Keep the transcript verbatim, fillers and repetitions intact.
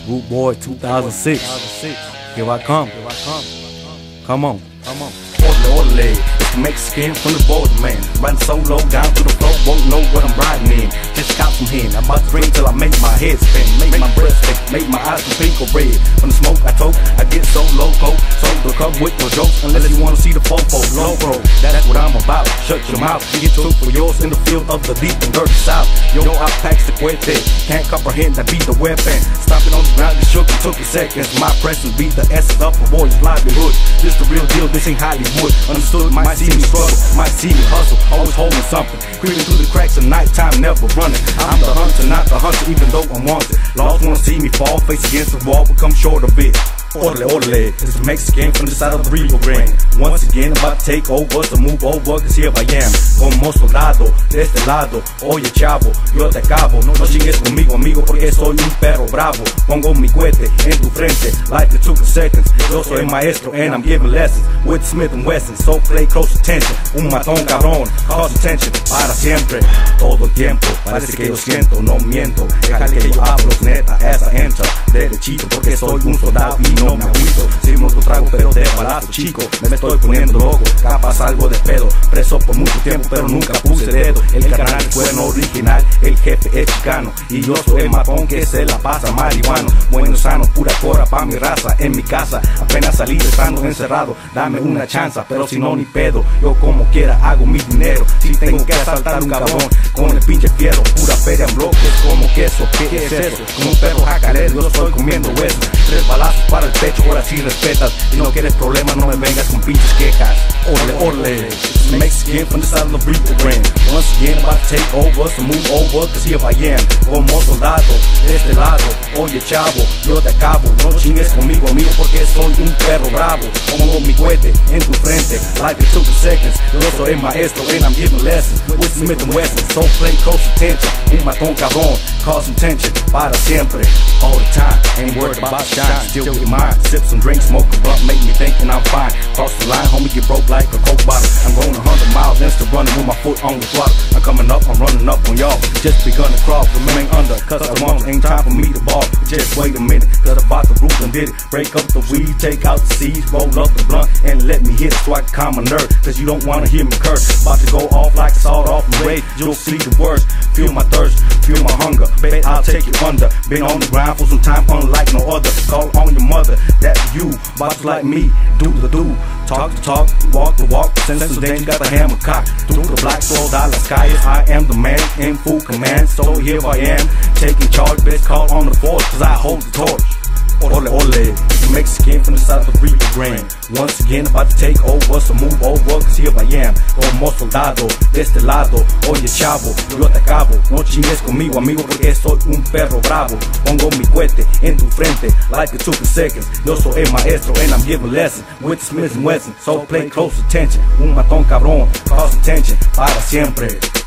Root Boy two thousand six. Here I come. Come on. Come on. Orderly, orderly, it's the Mexican from the border, man. Riding solo down to the floor, won't know what I'm riding in. Just cop some hen, I'm about to drink till I make my head spin. Make my breath stick, make my eyes from pink or red. From the smoke I toke, I get so loco. So the cup with no jokes, unless you wanna see the fofo. Low pro, that's what I'm about. Shut your mouth, you get took for yours in the field of the deep and dirty south. Yo, I packs the cuete, can't comprehend, I beat the weapon. Stomping on the ground, you shook, it took a second. My presence beat the essence of a boy's livelihood. This the real deal, this ain't Hollywood. Understood, might see me struggle, might see me hustle, always holding something, creeping through the cracks of nighttime, never running. I'm the hunter, not the hunter, even though I'm wanted. Lost wanna see me fall, face against the wall, but come short of it. Orderly, orderly, it's the Mexican from the side of the Rio Grande. Once again, I'm about to take over, so move over, cause here I am. Como soldado, de este lado, oye chavo, yo te acabo. No chingues conmigo, amigo, porque soy un perro bravo. Pongo mi cohete en tu frente, like it took a seconds. Yo soy el maestro and I'm giving lessons with Smith and Wesson, so play close attention. Un matón cabrón, cause attention, para siempre, todo el tiempo. Parece que yo siento, no miento. Déjale que yo hablo, neta, esa entra derechito, porque soy un soldado y no me agüito. Si no lo trago, pero de balazo, chico, me estoy poniendo loco. Capaz algo de pedo, preso por mucho tiempo, pero nunca puse dedo. El canal fue no original, el jefe es chicano, y yo soy el matón que se la pasa marihuano. Bueno, sano, pura cora pa' mi raza. En mi casa, apenas salí estando encerrado. Dame una chance, pero si no ni pedo. Yo como quiera hago mi dinero. Si tengo que asaltar un cabrón con el pinche fierro, pura feria en bloques como queso. ¿Qué es eso? Como un perro jacalero, yo estoy comiendo hueso. Tres balazos para el pecho, ahora sí respetas. Si no quieres problemas, no me vengas con pinches quejas. Orle, orle, Mexican from the side of the Rio Grande. Once again, I'm about to take over, so move over, cause here I am. Como soldado, de este lado, oye chavo, yo te acabo. No chingues conmigo, amigo, porque soy un perro bravo. Pongo mi cohete en tu frente, like it took a seconds. Yo soy el maestro and I'm giving lessons with Smith and Wesson, so play close attention. Un matón cabrón, cause some tension, para siempre, all the time. Ain't worried about shine, still get mine. Sip some drink, smoke a blunt, make me thinking I'm fine. Cross the line, homie, get broke like a coke bottle. I'm going a hundred miles, instant running with my foot on the throttle. I'm coming up, I'm running up on y'all. Just begun to crawl, remain under, cause the moment ain't time for me to ball. Just wait a minute, cause I bought the roof and did it. Break up the weed, take out the seeds, roll up the blunt, and let me hit it so I can calm my nerve. Cause you don't wanna hear me curse. About to go off like a sawed off and rage. You'll see the worst, feel my thirst, feel my hunger. Bet I'll take you under. Been on the ground for some time, unlike no other. Call on your mother, that's you. About to like me, do the do. Talk the talk, walk the walk. Sense of danger, got the hammer cocked. Through the black soil, a las calles. I am the man in full command, so here I am. Taking charge, best call on the force, cause I hold the torch. Orle, orle, Mexican from the side of the Rio Grande. Once again, about to take over, so move over, cause here I am. Como soldado, de este lado, oye chavo, yo te acabo. No chingues conmigo, amigo, porque soy un perro bravo. Pongo mi cohete en tu frente, like it took a seconds. Yo soy el maestro and I'm giving lessons with Smith and Wesson, so play close attention. Un matón cabrón, cause attention, para siempre.